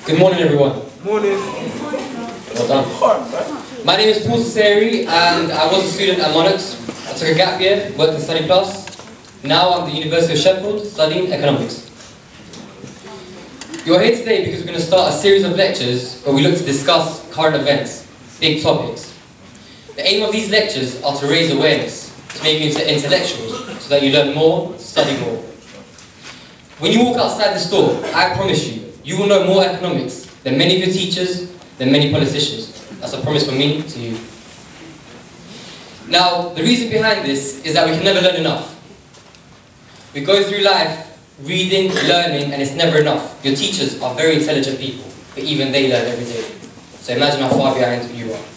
Good morning, everyone. Morning. Well done. My name is Paul Cesari, and I was a student at Monarchs. I took a gap year, worked in study class. Now I'm at the University of Sheffield, studying economics. You're here today because we're going to start a series of lectures where we look to discuss current events, big topics. The aim of these lectures are to raise awareness, to make you into intellectuals, so that you learn more, study more. When you walk outside this door, I promise you, you will know more economics than many of your teachers, than many politicians. That's a promise from me to you. Now, the reason behind this is that we can never learn enough. We go through life reading, learning, and it's never enough. Your teachers are very intelligent people, but even they learn every day. So imagine how far behind you are.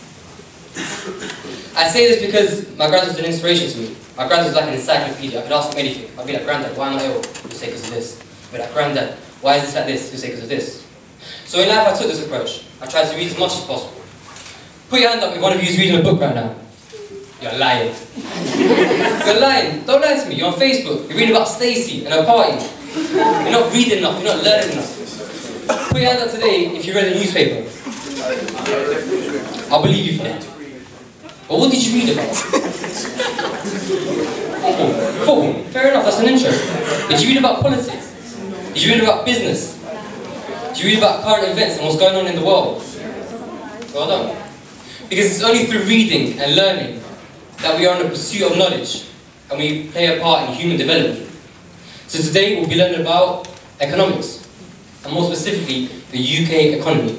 I say this because my granddad was an inspiration to me. My granddad was like an encyclopedia. I could ask him anything. I'd be like, Granddad, why am I ill? He'll say because of this. I'd be like, Granddad, why is this like this? He'll say because of this. So in life I took this approach. I tried to read as much as possible. Put your hand up if one of you is reading a book right now. You're lying. You're lying. Don't lie to me. You're on Facebook. You're reading about Stacey and her party. You're not reading enough. You're not learning enough. Put your hand up today if you read a newspaper. I'll believe you for that. But what did you read about? Football. Fair enough, that's an intro. Did you read about politics? Did you read about business? Did you read about current events and what's going on in the world? Well done. Because it's only through reading and learning that we are in a pursuit of knowledge and we play a part in human development. So today we'll be learning about economics, and more specifically, the UK economy.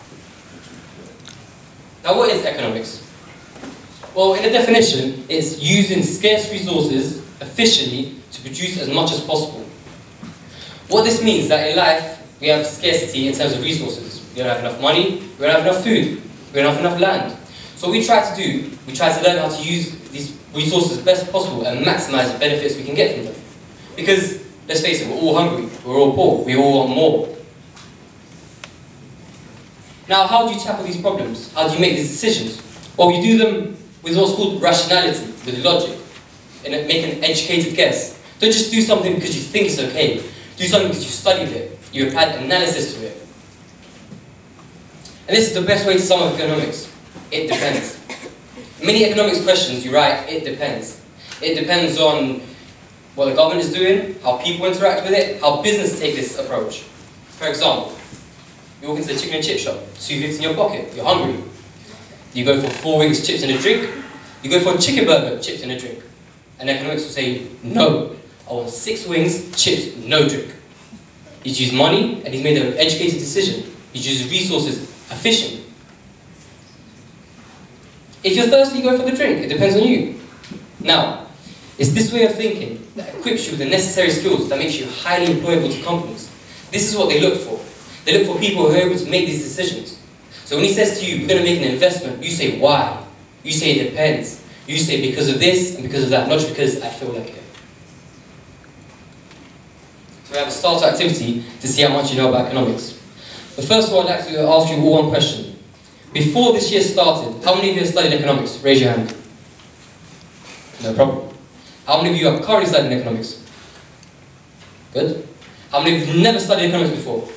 Now, what is economics? Well, in a definition, it's using scarce resources efficiently to produce as much as possible. What this means is that in life, we have scarcity in terms of resources. We don't have enough money, we don't have enough food, we don't have enough land. So what we try to do, we try to learn how to use these resources as best possible and maximize the benefits we can get from them. Because, let's face it, we're all hungry, we're all poor, we all want more. Now, how do you tackle these problems? How do you make these decisions? Well, you do them with what's called rationality, with logic, and make an educated guess. Don't just do something because you think it's okay. Do something because you studied it, you applied analysis to it. And this is the best way to sum up economics. It depends. Many economics questions, you write, it depends. It depends on what the government is doing, how people interact with it, how business take this approach. For example, you walk into the chicken and chip shop, $2.50 in your pocket, you're hungry. You go for 4 wings, chips and a drink. You go for a chicken burger, chips and a drink. And economics will say, no, I want 6 wings, chips, no drink. He's used money and he's made an educated decision. He's used resources efficiently. If you're thirsty, you go for the drink. It depends on you. Now, it's this way of thinking that equips you with the necessary skills that makes you highly employable to companies. This is what they look for. They look for people who are able to make these decisions. So when he says to you, we're going to make an investment, you say why? You say it depends. You say because of this and because of that, not just because I feel like it. So we have a starter activity to see how much you know about economics. But first of all, I'd like to ask you all one question. Before this year started, how many of you have studied economics? Raise your hand. No problem. How many of you are currently studying economics? Good. How many of you have never studied economics before?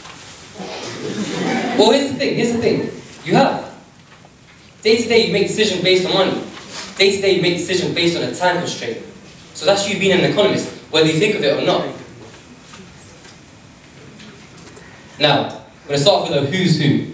Well, here's the thing. You have. Day to day you make decisions based on money. Day to day you make decisions based on a time constraint. So that's you being an economist, whether you think of it or not. Now, I'm going to start with a who's who.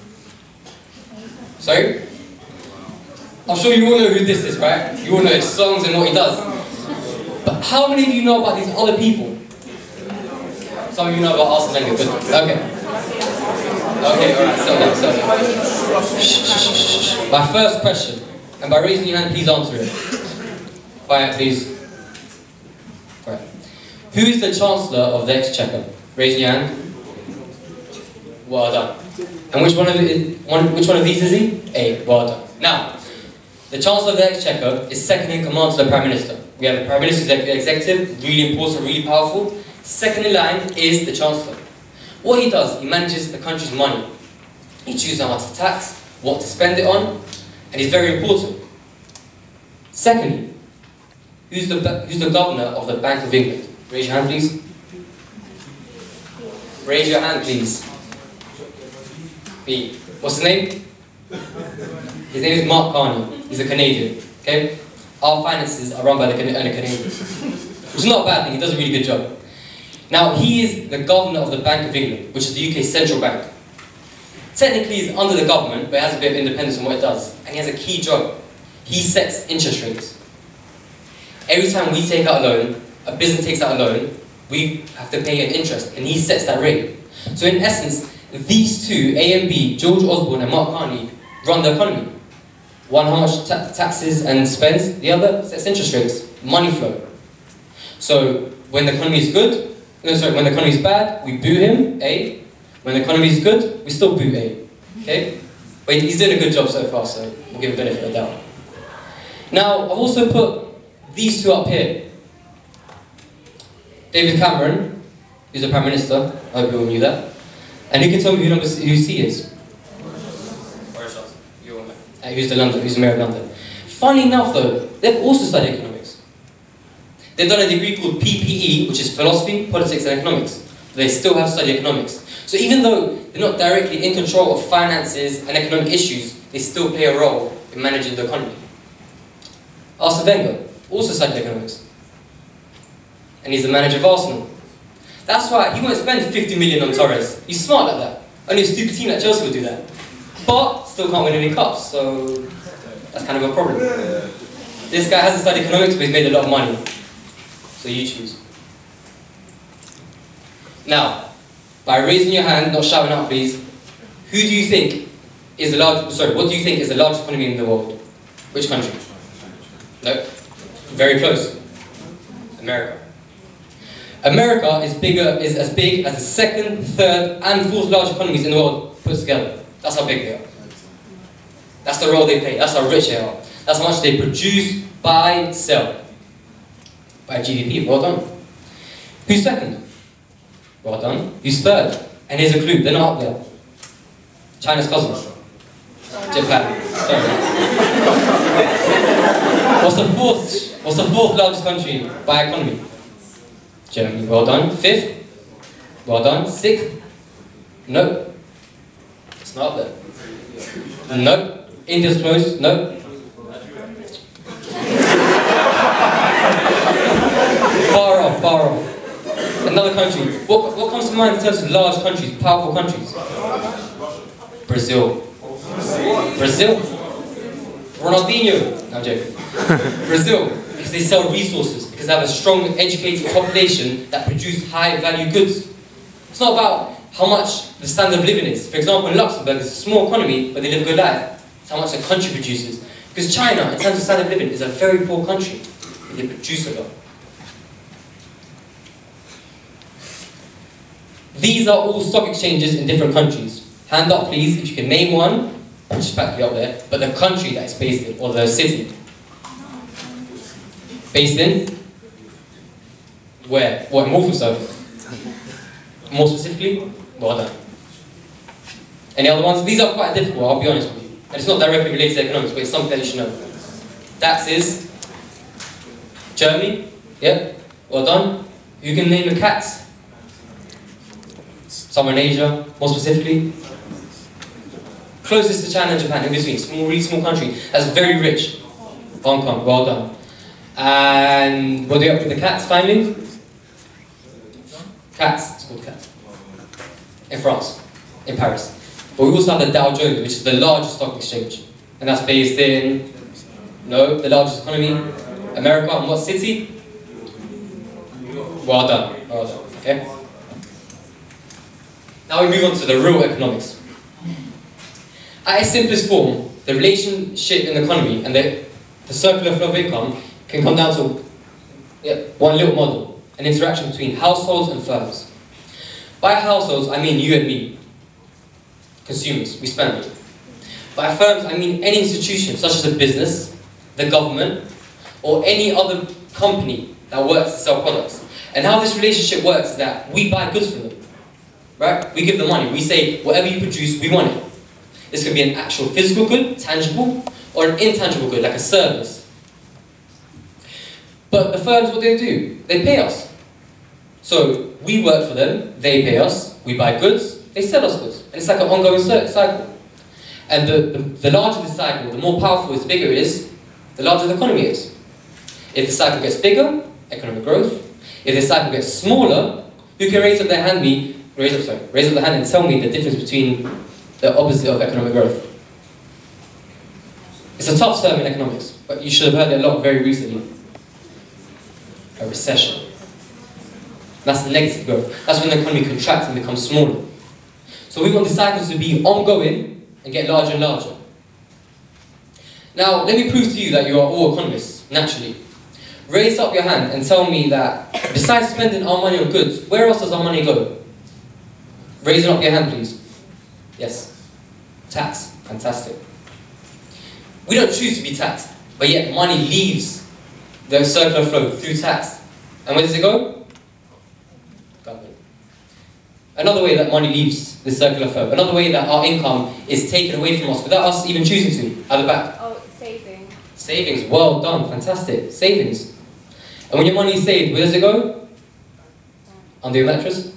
Sorry? I'm sure you all know who this is, right? You all know his songs and what he does. But how many of you know about these other people? Some of you know about Arsene Wenger, but okay. Okay, alright, settle down. Shh. My first question, and by raising your hand, please answer it. Quiet, please. Right. Who is the Chancellor of the Exchequer? Raise your hand. Well done. And which one of these is he? A. Well done. Now, the Chancellor of the Exchequer is second in command to the Prime Minister. We have the Prime Minister's executive, really important, really powerful. Second in line is the Chancellor. What he does, he manages the country's money. He chooses how much to tax, what to spend it on, and he's very important. Secondly, who's the Governor of the Bank of England? Raise your hand, please. Raise your hand, please. B. What's his name? His name is Mark Carney. He's a Canadian. Okay? Our finances are run by a Canadian. Which is not a bad thing, he does a really good job. Now, he is the governor of the Bank of England, which is the UK's central bank. Technically, he's under the government, but has a bit of independence in what it does. And he has a key job. He sets interest rates. Every time we take out a loan, a business takes out a loan, we have to pay an interest, and he sets that rate. So in essence, these two, A and B, George Osborne and Mark Carney, run the economy. One how much taxes and spends, the other sets interest rates, money flow. So when the economy is good, when the economy is bad, we boo him, A. When the economy is good, we still boo A. Okay? But he's doing a good job so far, so we'll give him benefit of the doubt. Now, I've also put these two up here. David Cameron, who's the Prime Minister, I hope you all knew that. And who can tell me who C is? Boris Johnson. Who's the Mayor of London. Funny enough though, they've also studied economics. They've done a degree called PPE, which is Philosophy, Politics and Economics. They still have studied economics. So even though they're not directly in control of finances and economic issues, they still play a role in managing the economy. Arsene Wenger also studied economics. And he's the manager of Arsenal. That's why he won't spend 50 million on Torres. He's smart like that. Only a stupid team like Chelsea will do that. But still can't win any cups, so that's kind of a problem. This guy hasn't studied economics, but he's made a lot of money. So you choose. Now, by raising your hand, not shouting out please, who do you think is the largest, what do you think is the largest economy in the world? Which country? No. Very close. America. America is as big as the second, third and fourth largest economies in the world put together. That's how big they are. That's the role they play. That's how rich they are. That's how much they produce, buy, sell. By GDP, well done. Who's second? Well done. Who's third? And here's a clue, they're not up there. China's cousins. Japan. Sorry. What's the fourth largest country by economy? Germany. Well done. Fifth? Well done. Sixth? Nope. It's not up there. Nope. India's close. Nope. Far off, far off. Another country. What comes to mind in terms of large countries, powerful countries? Brazil. Brazil. Ronaldinho. No, I'm joking. Brazil. Because they sell resources. Because they have a strong, educated population that produce high-value goods. It's not about how much the standard of living is. For example, in Luxembourg, it's a small economy, but they live a good life. It's how much the country produces. Because China, in terms of standard of living, is a very poor country. But they produce a lot. These are all stock exchanges in different countries. Hand up, please, if you can name one. Just practically up there. But the country that it's based in, or the city. Based in? Where? What, in Walthamstow? More specifically? Well done. Any other ones? These are quite difficult, I'll be honest with you. And it's not directly related to economics, but it's something that you should know. That is Germany. Yep. Well done. You can name the cats. Somewhere in Asia, more specifically. Closest to China and Japan, in between. Small, really small country. That's very rich. Hong Kong, well done. And what do you have with the cats finally? Cats, it's called cats. In France, in Paris. But we also have the Dow Jones, which is the largest stock exchange. And that's based in, no, the largest economy, America. And what city? Well done, okay? Now we move on to the real economics. At its simplest form, the relationship in the economy and the circular flow of income can come down to one little model, an interaction between households and firms. By households, I mean you and me, consumers, we spend it. By firms, I mean any institution, such as a business, the government, or any other company that works to sell products. And how this relationship works is that we buy goods from them, right? We give them money, we say, whatever you produce, we want it. This could be an actual physical good, tangible, or an intangible good, like a service. But the firms, what do? They pay us. So we work for them, they pay us, we buy goods, they sell us goods. And it's like an ongoing cycle. And the larger the cycle, the more powerful its bigger it is, the larger the economy is. If the cycle gets bigger, economic growth. If the cycle gets smaller, who can raise up their hand and tell me the difference between the opposite of economic growth? It's a tough term in economics, but you should have heard it a lot very recently. A recession. That's negative growth. That's when the economy contracts and becomes smaller. So we want the cycles to be ongoing and get larger and larger. Now, let me prove to you that you are all economists, naturally. Raise up your hand and tell me that, besides spending our money on goods, where else does our money go? Raise up your hand, please. Yes. Tax. Fantastic. We don't choose to be taxed, but yet money leaves the circular flow through tax. And where does it go? Government. Another way that money leaves the circular flow, another way that our income is taken away from us without us even choosing to, at the back. Oh, saving. Savings, well done, fantastic. Savings. And when your money is saved, where does it go? Under your mattress?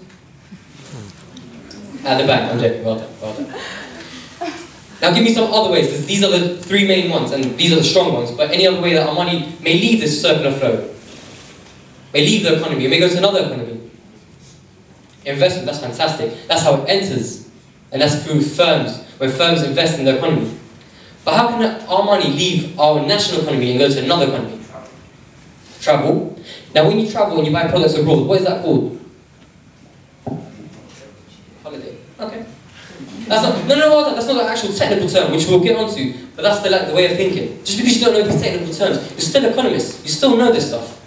At the bank, I'm joking, well done, well done. Now give me some other ways, because these are the three main ones, and these are the strong ones, but any other way that our money may leave this circular flow, may leave the economy, it may go to another economy. Investment, that's fantastic. That's how it enters, and that's through firms, when firms invest in the economy. But how can our money leave our national economy and go to another economy? Travel. Now when you travel and you buy products abroad, what is that called? Holiday. Okay. That's not, that's not an actual technical term, which we'll get onto, but that's the way of thinking. Just because you don't know these technical terms, you're still economists. You still know this stuff.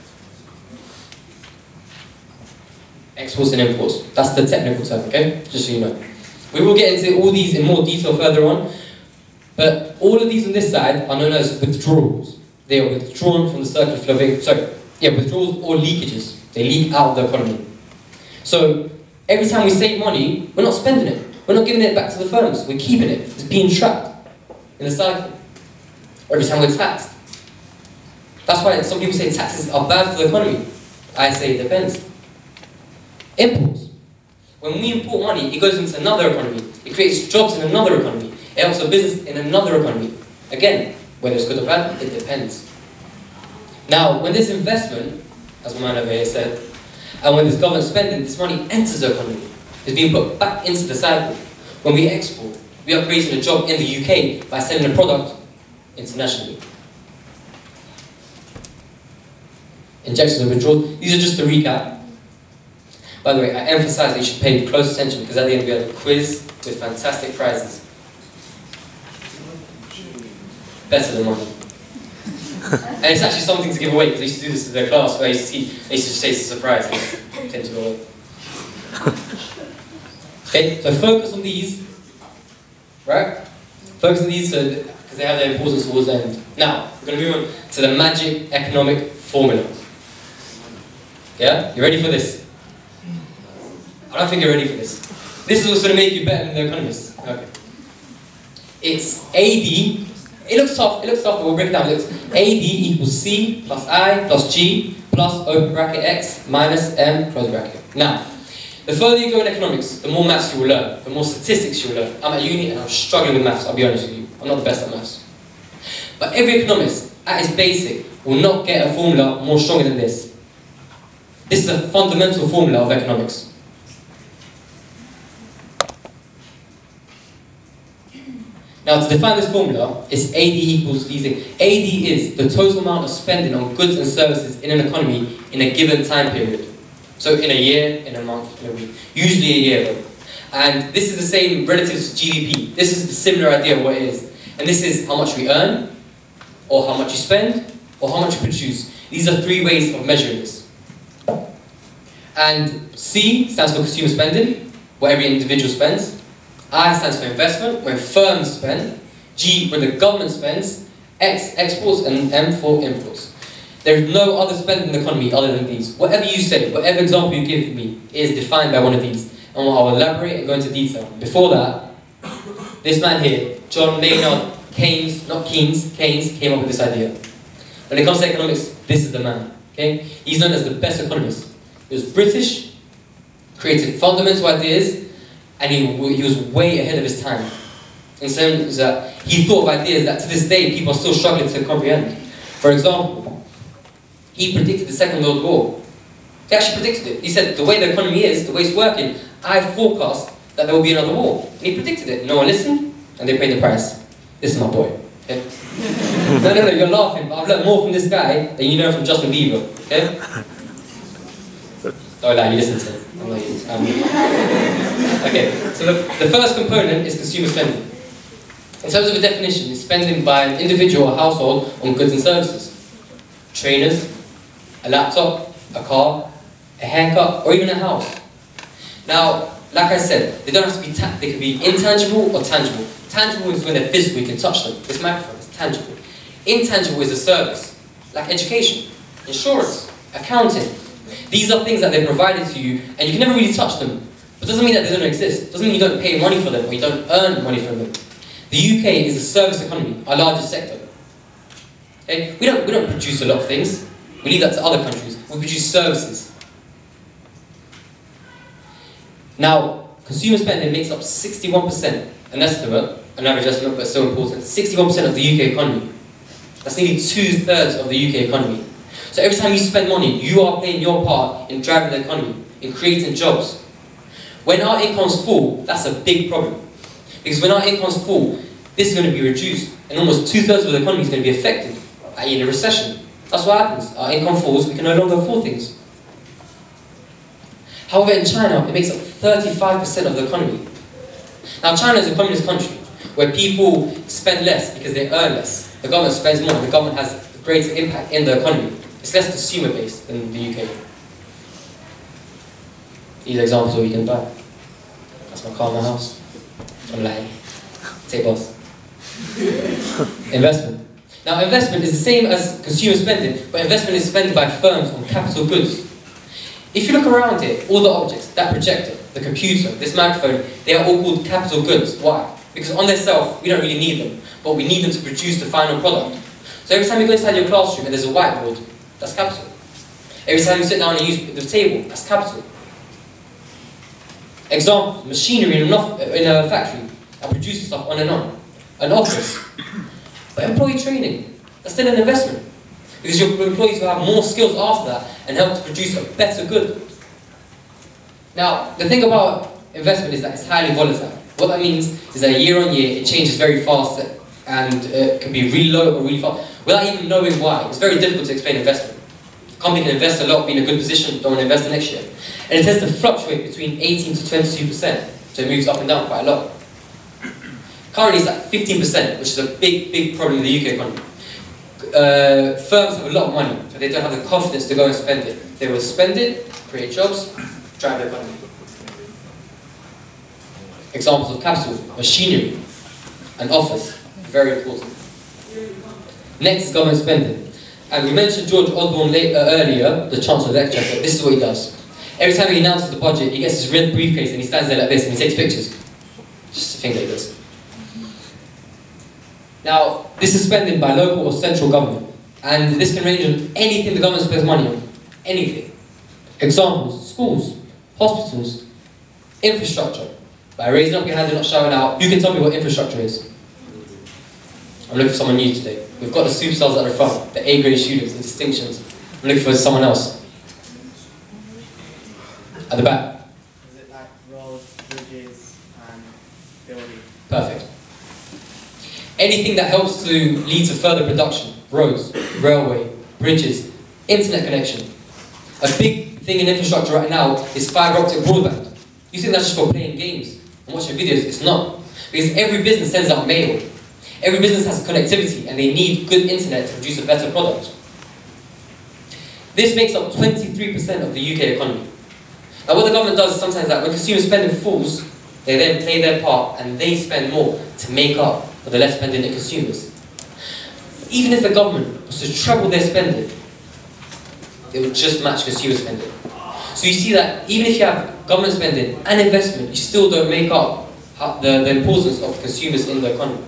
Exports and imports. That's the technical term, okay? Just so you know. We will get into all these in more detail further on, but all of these on this side are known as withdrawals. They are withdrawn from the circular flow. Withdrawals or leakages. They leak out of the economy. So every time we save money, we're not spending it. We're not giving it back to the firms. We're keeping it. It's being trapped in the cycle. Every time we're taxed. That's why some people say taxes are bad for the economy. I say it depends. Imports. When we import money, it goes into another economy. It creates jobs in another economy. It helps a business in another economy. Again, whether it's good or bad, it depends. Now, when this investment, as my man over here said, and when this government spending, this money enters the economy. It's being put back into the cycle. When we export, we are creating a job in the UK by selling a product internationally. Injections and withdrawals. These are just to recap. By the way, I emphasize that you should pay close attention because at the end we have a quiz with fantastic prizes. Better than mine. And it's actually something to give away because I used to do this in their class where I used to just say it's a surprise and tend to go away. Okay, so focus on these, right? Focus on these because they have their importance towards the end. Now, we're going to move on to the magic economic formula. Yeah? You ready for this? I don't think you're ready for this. This is what's going to make you better than the economists. Okay. It's AD. It looks tough, but we'll break it down. It looks AD equals C plus I plus G plus open bracket X minus M close bracket. Now, the further you go in economics, the more maths you will learn, the more statistics you will learn. I'm at uni and I'm struggling with maths, I'll be honest with you. I'm not the best at maths. But every economist, at its basic, will not get a formula more stronger than this. This is a fundamental formula of economics. Now, to define this formula, it's AD equals these things. AD is the total amount of spending on goods and services in an economy in a given time period. So in a year, in a month, in a week. Usually a year though. And this is the same relative to GDP. This is the similar idea of what it is. And this is how much we earn, or how much you spend, or how much you produce. These are three ways of measuring this. And C stands for consumer spending, what every individual spends. I stands for investment, when firms spend. G, when the government spends. X, exports, and M for imports. There is no other spending in the economy other than these. Whatever you say, whatever example you give me, is defined by one of these. And I'll elaborate and go into detail. Before that, this man here, John Maynard Keynes, not Keynes, Keynes, came up with this idea. When it comes to economics, this is the man. Okay? He's known as the best economist. He was British, created fundamental ideas, and he was way ahead of his time. In terms that he thought of ideas that to this day people are still struggling to comprehend. For example, he predicted the Second World War. He actually predicted it. He said, the way the economy is, the way it's working, I forecast that there will be another war. And he predicted it. No one listened, and they paid the price. This is my boy. Okay? No, you're laughing, but I've learned more from this guy than you know from Justin Bieber. Okay? Don't lie, you listen to him. Okay, so the first component is consumer spending. In terms of a definition, it's spending by an individual or household on goods and services. Trainers, a laptop, a car, a haircut, or even a house. Now, like I said, they don't have to be, they can be intangible or tangible. Tangible is when they're physical, you can touch them. This microphone is tangible. Intangible is a service, like education, insurance, accounting. These are things that they're provided to you, and you can never really touch them. But it doesn't mean that they don't exist. It doesn't mean you don't pay money for them, or you don't earn money from them. The UK is a service economy, our largest sector. Okay? We don't produce a lot of things. We leave that to other countries. We produce services. Now, consumer spending makes up 61%, an estimate, an average estimate, but still important, 61% of the UK economy. That's nearly 2/3 of the UK economy. So every time you spend money, you are playing your part in driving the economy, in creating jobs. When our incomes fall, that's a big problem. Because when our incomes fall, this is going to be reduced, and almost 2/3 of the economy is going to be affected, i.e. in a recession. That's what happens. Our income falls, we can no longer afford things. However, in China, it makes up 35% of the economy. Now, China is a communist country where people spend less because they earn less. The government spends more, the government has a greater impact in the economy. It's less consumer-based than the UK. These are examples of what you can buy. That's my car, my house. I'm lying. Take boss. Investment. Now, investment is the same as consumer spending, but investment is spent by firms on capital goods. If you look around here, all the objects, that projector, the computer, this microphone, they are all called capital goods. Why? Because on themselves, we don't really need them, but we need them to produce the final product. So every time you go inside your classroom and there's a whiteboard, that's capital. Every time you sit down and use the table, that's capital. Example, machinery in a factory that produces stuff on and on. An office. But employee training, that's still an investment. Because your employees will have more skills after that and help to produce a better good. Now, the thing about investment is that it's highly volatile. What that means is that year on year, it changes very fast and it can be really low or really fast, without even knowing why. It's very difficult to explain investment. A company can invest a lot, be in a good position, don't want to invest the next year. And it tends to fluctuate between 18 to 22%, so it moves up and down quite a lot. Currently it's at 15%, which is a big problem in the UK economy. Firms have a lot of money, but they don't have the confidence to go and spend it. They will spend it, create jobs, drive the economy. Examples of capital, machinery, and office, very important. Next is government spending. And we mentioned George Osborne earlier, the Chancellor of the Exchequer. This is what he does. Every time he announces the budget, he gets his red briefcase and he stands there like this and he takes pictures. Just a thing that he does. Now, this is spending by local or central government. And this can range on anything the government spends money on. Anything. Examples, schools, hospitals, infrastructure. By raising up your hand and not shouting out, you can tell me what infrastructure is. I'm looking for someone new today. We've got the superstars at the front, the A-grade students, the distinctions. I'm looking for someone else. At the back. Is it like roads, bridges, and buildings? Perfect. Anything that helps to lead to further production. Roads, railway, bridges, internet connection. A big thing in infrastructure right now is fibre optic broadband. You think that's just for playing games and watching videos? It's not. Because every business sends out mail. Every business has connectivity and they need good internet to produce a better product. This makes up 23% of the UK economy. Now what the government does is sometimes that when consumer spending falls, they then play their part and they spend more to make up for the less spending in consumers. Even if the government was to treble their spending, it would just match consumer spending. So you see that even if you have government spending and investment, you still don't make up the importance of consumers in the economy.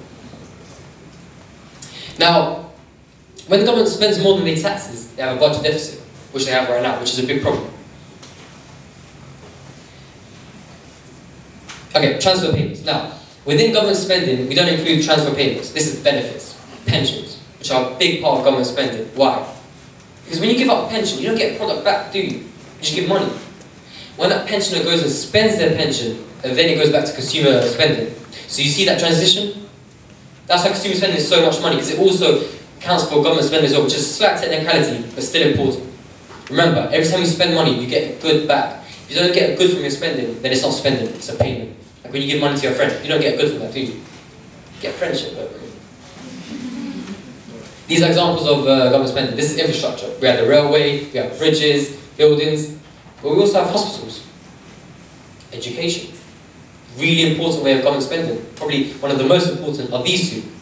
Now, when the government spends more than their taxes, they have a budget deficit, which they have right now, which is a big problem. Okay, transfer payments. Now, within government spending, we don't include transfer payments. This is benefits, pensions, which are a big part of government spending. Why? Because when you give up a pension, you don't get a product back, do you? You just give money. When that pensioner goes and spends their pension, and then it goes back to consumer spending. So you see that transition? That's why consumer spending is so much money, because it also counts for government spending as well, which is a slight technicality, but still important. Remember, every time you spend money, you get a good back. If you don't get a good from your spending, then it's not spending, it's a payment. Like when you give money to your friend, you don't get a good from that, do you? You get friendship, but... These are examples of government spending. This is infrastructure. We have the railway, we have bridges, buildings, but we also have hospitals. Education. Really important way of government spending. Probably one of the most important are these two.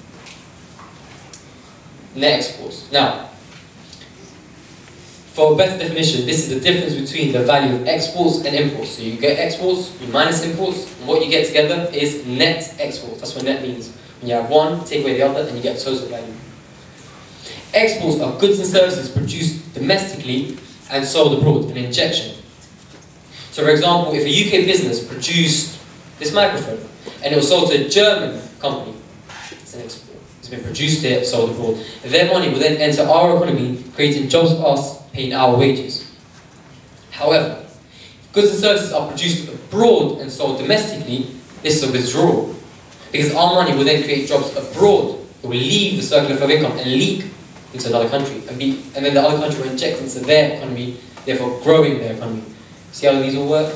Net exports. Now, for a better definition, this is the difference between the value of exports and imports. So you get exports, you minus imports, and what you get together is net exports. That's what net means. When you have one, take away the other, and you get total value. Exports are goods and services produced domestically and sold abroad, an injection. So for example, if a UK business produced this microphone and it was sold to a German company, it's an export. It's been produced here, sold abroad. Their money will then enter our economy, creating jobs for us, paying our wages. However, if goods and services are produced abroad and sold domestically, this is a withdrawal. Because our money will then create jobs abroad. It will leave the circle of income and leak into another country, and then the other country will inject into their economy, therefore growing their economy. See how these all work?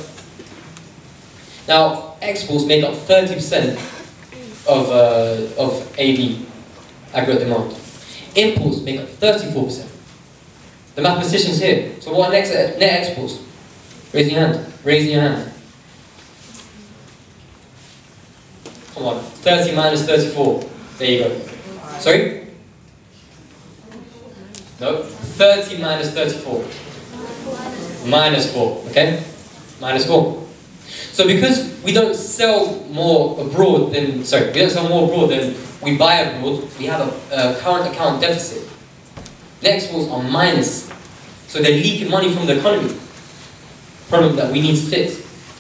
Now, exports make up 30% of AD, aggregate demand. Imports make up 34%. The mathematicians here. So what are net exports? Raise your hand. Raise your hand. Come on. 30 minus 34. There you go. Sorry? No, 30 minus 34. Minus 4, okay? Minus 4. So because we don't sell more abroad than, we buy abroad, we have a current account deficit. Net exports are minus. So they're leaking money from the economy. Problem that we need to fix.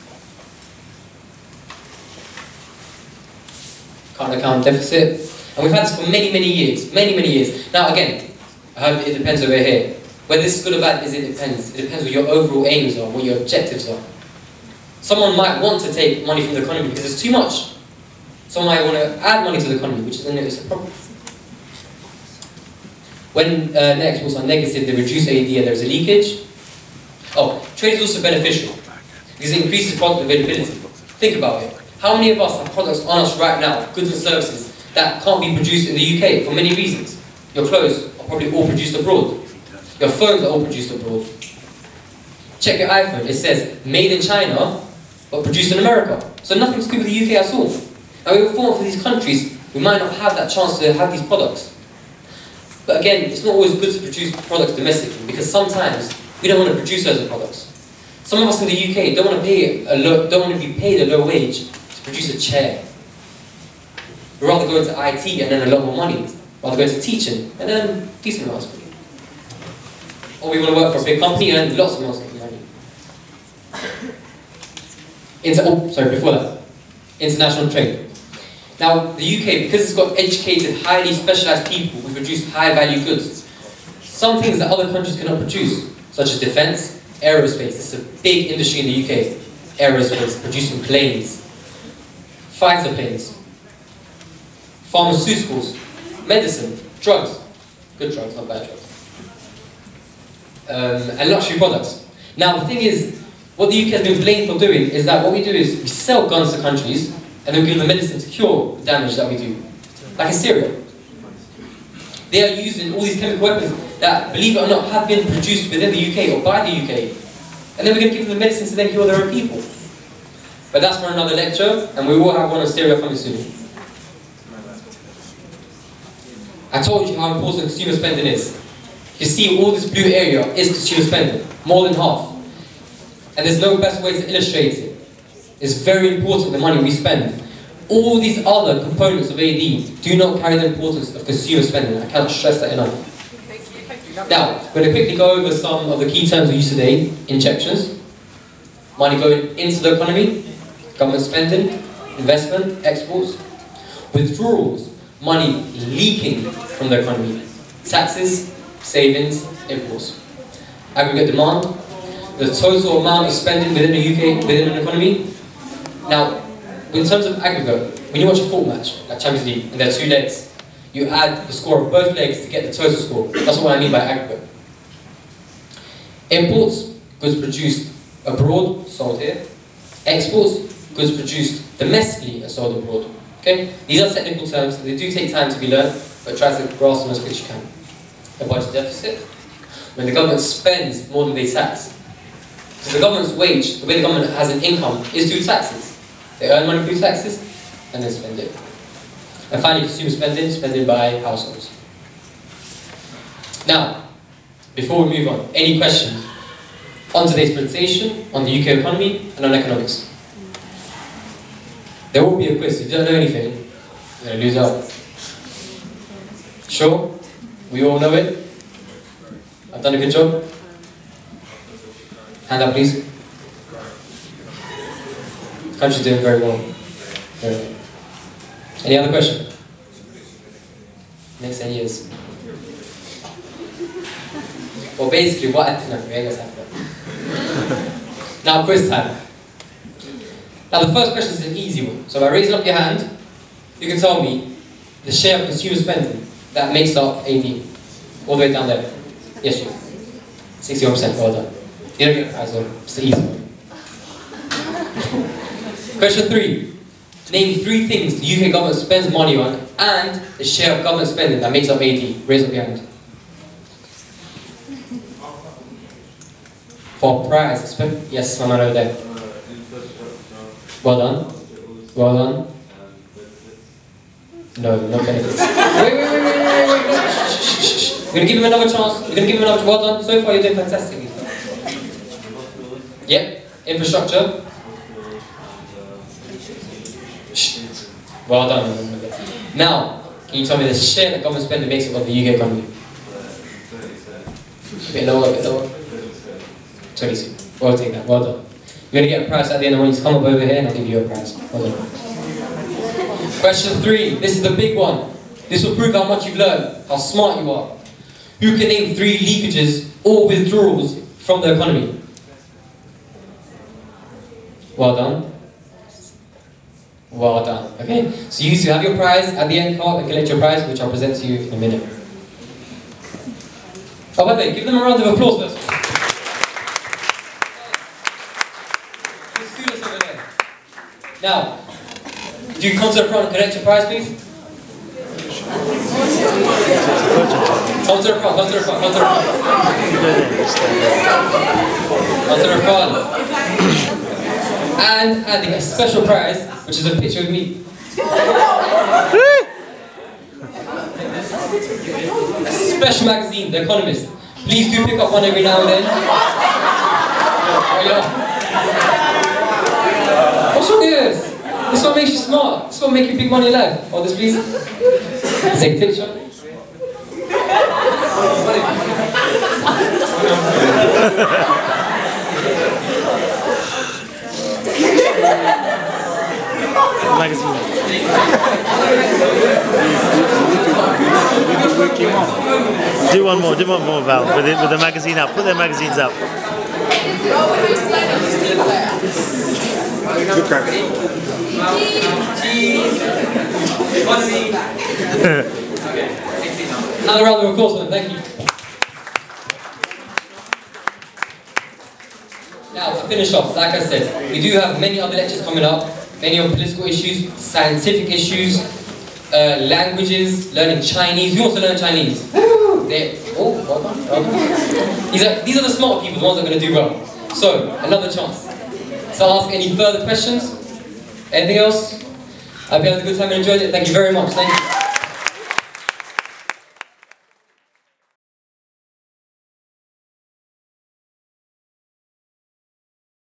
Current account deficit. And we've had this for many, many years. Many, many years. Now again, it depends over here. Whether this is good or bad, it depends. It depends what your overall aims are, what your objectives are. Someone might want to take money from the economy because it's too much. Someone might want to add money to the economy, which then is a problem. When net exports are negative, they reduce AD and there's a leakage. Oh, trade is also beneficial because it increases product availability. Think about it. How many of us have products on us right now, goods and services, that can't be produced in the UK for many reasons? Your clothes are probably all produced abroad. Your phones are all produced abroad. Check your iPhone, it says made in China, but produced in America. So nothing to do with the UK at all. Now we were formed for these countries, we might not have that chance to have these products. But again, it's not always good to produce products domestically, because sometimes we don't want to produce those products. Some of us in the UK don't want to be paid a low wage to produce a chair. We'd rather go into IT and earn a lot more money, rather go into teaching and earn decent amounts of money. Or we want to work for a big company and earn lots of amounts of money. Before that, international trade. Now, the UK, because it's got educated, highly specialised people who produce high-value goods, some things that other countries cannot produce, such as defence, aerospace. It's a big industry in the UK. Aerospace, producing planes, fighter planes, pharmaceuticals, medicine, drugs, good drugs, not bad drugs, and luxury products. Now, the thing is, what the UK has been blamed for doing is that what we do is we sell guns to countries and then we give them medicine to cure the damage that we do. Like in Syria. They are using all these chemical weapons that, believe it or not, have been produced within the UK or by the UK. And then we're going to give them the medicine to then cure their own people. But that's for another lecture, and we will have one on Syria coming soon. I told you how important consumer spending is. You see, all this blue area is consumer spending, more than half. And there's no best way to illustrate it. It's very important the money we spend. All these other components of AD do not carry the importance of consumer spending. I cannot stress that enough. Now, we're going to quickly go over some of the key terms we use today. Injections, money going into the economy, government spending, investment, exports. Withdrawals, money leaking from the economy. Taxes, savings, imports. Aggregate demand, the total amount of spending within the UK, within an economy. Now, in terms of aggregate, when you watch a football match, like Champions League, and there are 2 legs, you add the score of both legs to get the total score. That's what I mean by aggregate. Imports, goods produced abroad, sold here. Exports, goods produced domestically and sold abroad. Okay? These are technical terms, they do take time to be learned, but try to grasp them as quick as you can. A budget deficit, when the government spends more than they tax. Because the government's wage, the way the government has an income, is through taxes. They earn money through taxes, and then spend it. And finally, consumer spending, spending by households. Now, before we move on, any questions on today's presentation, on the UK economy, and on economics? There will be a quiz. If you don't know anything, you're going to lose out. Sure? We all know it? I've done a good job? Hand up, please. The country's doing very well. Very well. Any other question? Next 10 years. Well, basically, what I think, no, we ain't gonna have that. Now, quiz time. Now, the first question is an easy one. So, by raising up your hand, you can tell me the share of consumer spending that makes up AD. All the way down there. Yes, you. 61%, well done. You don't get a prize, so it's the easy one. Question 3. Name 3 things the UK government spends money on and the share of government spending that makes up AD. Raise up your hand. For prize, yes, someone over there. Well done. Well done. No, no benefits. Wait. We're going to give him another chance. We're going to give him another. Well done. So far, you're doing fantastically. Yep. Infrastructure. Well done. Now, can you tell me the share that government spending makes up of the UK economy? A bit lower, a bit lower. 22. Well, take that. Well done. You're going to get a prize at the end of the morning. Just come up over here and I'll give you a prize. Well done. Question 3. This is the big one. This will prove how much you've learned, how smart you are. Who can name 3 leakages or withdrawals from the economy? Well done. Well done. Okay, so you have your prize at the end card and collect your prize, which I'll present to you in a minute. Oh, by the way, give them a round of applause first. The students over there. Now, do you come to the front and collect your prize, please? Come to the front, come to the front, come to the front. Come to the front. And they get a special prize, which is a picture of me. A special magazine, The Economist. Please do pick up one every now and then. What's wrong with this? This is what makes you smart. This is what makes you big money in life. Hold this, please. Take a picture. Magazine. Do one more, Val, with the magazine up. Put their magazines up. Another round of applause, man. Thank you. Now, to finish off, like I said, we do have many other lectures coming up. Many on political issues, scientific issues, languages, learning Chinese. Who wants to learn Chinese? Well done. These are the smart people, the ones that are going to do well. So, another chance. So I'll ask any further questions? Anything else? I hope you had a good time and enjoyed it. Thank you very much. Thank you.